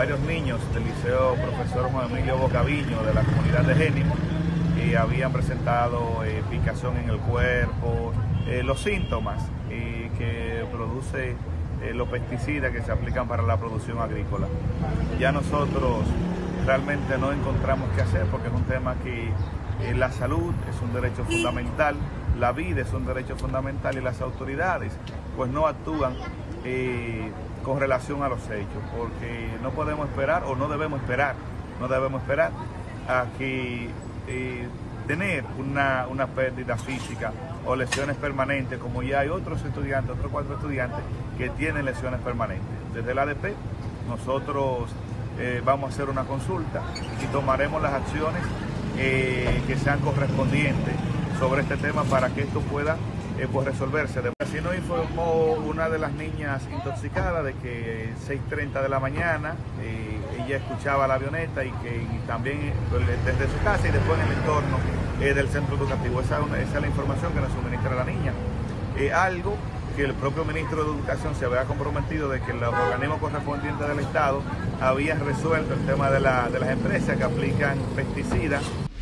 varios niños del Liceo Profesor Juan Emilio Bocaviño de la comunidad de Génimo habían presentado picación en el cuerpo, los síntomas que produce los pesticidas que se aplican para la producción agrícola. Ya nosotros realmente no encontramos qué hacer porque es un tema que la salud es un derecho fundamental, la vida es un derecho fundamental y las autoridades pues no actúan con relación a los hechos, porque no podemos esperar o no debemos esperar a que tener una pérdida física o lesiones permanentes, como ya hay otros 4 estudiantes que tienen lesiones permanentes. Desde el ADP nosotros vamos a hacer una consulta y tomaremos las acciones que sean correspondientes sobre este tema para que esto pueda pues resolverse. Así nos informó una de las niñas intoxicadas de que 6:30 de la mañana ella escuchaba la avioneta y que también desde su casa y después en el entorno del centro educativo. Esa es la información que nos suministra la niña. Algo que el propio ministro de Educación se había comprometido de que los organismos correspondientes del Estado habían resuelto el tema de las empresas que aplican pesticidas